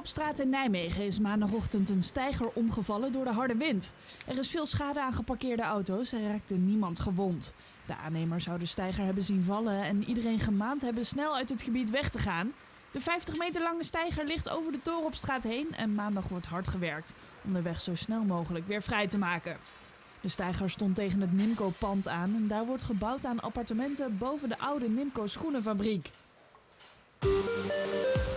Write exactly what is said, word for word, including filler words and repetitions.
Toornopstraat in Nijmegen is maandagochtend een steiger omgevallen door de harde wind. Er is veel schade aan geparkeerde auto's en raakte niemand gewond. De aannemer zou de steiger hebben zien vallen en iedereen gemaand hebben snel uit het gebied weg te gaan. De vijftig meter lange steiger ligt over de Toornopstraat heen en maandag wordt hard gewerkt om de weg zo snel mogelijk weer vrij te maken. De steiger stond tegen het Nimco-pand aan en daar wordt gebouwd aan appartementen boven de oude Nimco schoenenfabriek.